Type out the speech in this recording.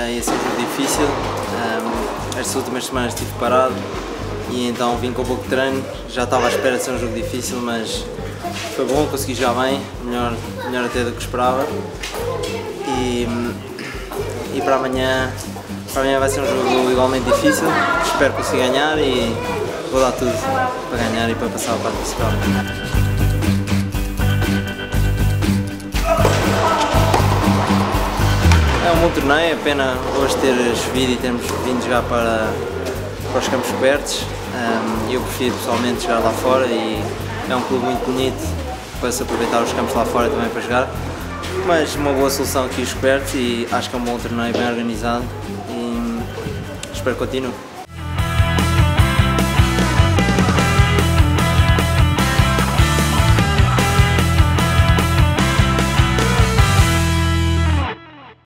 ia ser um jogo difícil. Estas últimas semanas estive parado e então vim com pouco treino. Já estava à espera de ser um jogo difícil, mas foi bom, consegui jogar bem, melhor até do que esperava. E para amanhã vai ser um jogo igualmente difícil. Espero conseguir ganhar e vou dar tudo para ganhar e para passar a parte principal. É um bom torneio, é pena hoje ter chovido e termos vindo jogar para os campos cobertos. Eu prefiro pessoalmente jogar lá fora e é um clube muito bonito para se aproveitar os campos lá fora também para jogar. Mas uma boa solução aqui os cobertos e acho que é um bom torneio bem organizado e espero que continue.